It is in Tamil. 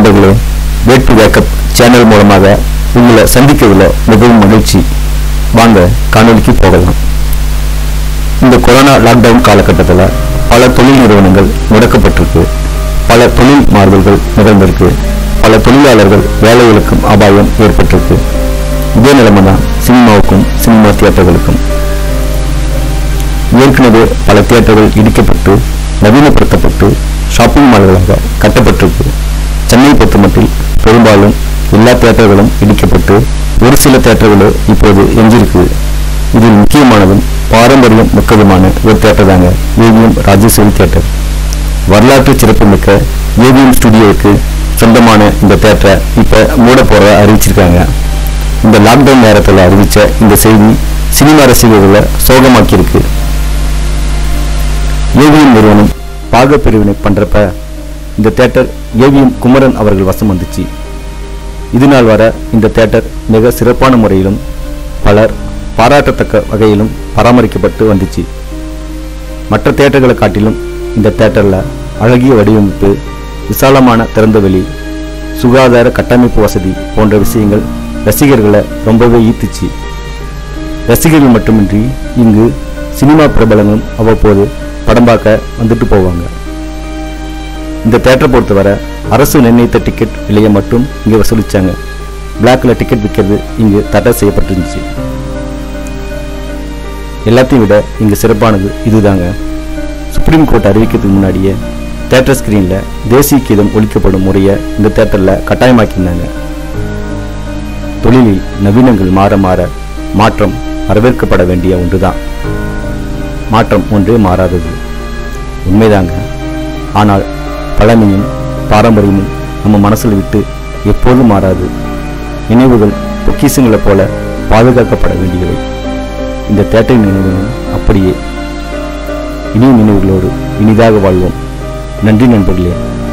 நண்பர்களே, வேட் டு வேக்கப் சேனல் மூலமாக உங்களை சந்திக்கிறதுல மிகவும் மகிழ்ச்சி. வாங்க காணொலிக்கு போகலாம். இந்த கொரோனா லாக்டவுன் காலகட்டத்தில் பல தொழில் நிறுவனங்கள் முடக்கப்பட்டிருக்கு. பல தொழில் மாறுதல்கள் நிகழ்ந்திருக்கு. பல தொழிலாளர்கள் வேலை இழக்கும் அபாயம் ஏற்பட்டிருக்கு. இதே நிலைமை தான் சினிமாவுக்கும் சினிமா தியேட்டர்களுக்கும். ஏற்கனவே பல தியேட்டர்கள் இடிக்கப்பட்டு நவீனப்படுத்தப்பட்டு ஷாப்பிங் மால்களாக கட்டப்பட்டிருக்கு. சென்னை பொறுத்தமட்டில் பெரும்பாலும் எல்லா தியேட்டர்களும் இடிக்கப்பட்டு ஒரு சில தியேட்டர்களும் இப்போது எஞ்சிருக்கு. இதில் முக்கியமானதும் பாரம்பரியம் மிக்கதுமான ஒரு தியேட்டர் தாங்க ஏவிஎம் ராஜேஸ்வரி தியேட்டர். வரலாற்று சிறப்புமிக்க ஏவிஎம் ஸ்டுடியோவுக்கு சொந்தமான இந்த தியேட்டரை இப்போ மூட போற அறிவிச்சிருக்காங்க. இந்த லாக்டவுன் நேரத்தில் அறிவித்த இந்த செய்தி சினிமா ரசிகர்களை சோகமாக்கியிருக்கு. ஏவிஎம் நிறுவனம் பாகப்பிரிவினை பண்றப்ப இந்த தியேட்டர் ஏவிஎம் குமரன் அவர்கள் வசம் வந்துச்சு. இதுநாள் வர இந்த தியேட்டர் மிக சிறப்பான முறையிலும் பலர் பாராட்டத்தக்க வகையிலும் பராமரிக்கப்பட்டு வந்துச்சு. மற்ற தியேட்டர்களை காட்டிலும் இந்த தியேட்டரில் அழகிய வடிவமைப்பு, விசாலமான திறந்தவெளி, சுகாதார கட்டமைப்பு வசதி போன்ற விஷயங்கள் ரசிகர்களை ரொம்பவே ஈர்த்துச்சு. ரசிகர்கள் மட்டுமின்றி இங்கு சினிமா பிரபலங்களும் அவ்வப்போது படம் பார்க்க வந்துட்டு போவாங்க. இந்த தியேட்டரை பொறுத்தவரை அரசு நிர்ணயித்த டிக்கெட் விலையை மட்டும் இங்கே வசூலிச்சாங்க. பிளாக்ல டிக்கெட் விற்கிறது இங்கு தடை செய்யப்பட்டிருந்துச்சு. எல்லாத்தையும் விட இங்கு சிறப்பானது இதுதாங்க. சுப்ரீம் கோர்ட் அறிவிக்கிறதுக்கு முன்னாடியே தியேட்டர் ஸ்கிரீனில் தேசிய கீதம் ஒலிக்கப்படும் முறையை இந்த தியேட்டரில் கட்டாயமாக்கியிருந்தாங்க. தொழிலில் நவீனங்கள் மாற மாற மாற்றம் வரவேற்கப்பட வேண்டிய ஒன்றுதான். மாற்றம் ஒன்றே மாறாதது உண்மைதாங்க. ஆனால் பழமையும் பாரம்பரியமும் நம்ம மனசில் விட்டு எப்போதும் மாறாது. நினைவுகள் பொக்கிஷங்களை போல பாதுகாக்கப்பட வேண்டியவை. இந்த தியேட்டர் நினைவுகளும் அப்படியே. இனிய நினைவுகளோடு இனிதாக வாழ்வோம். நன்றி நண்பர்களே.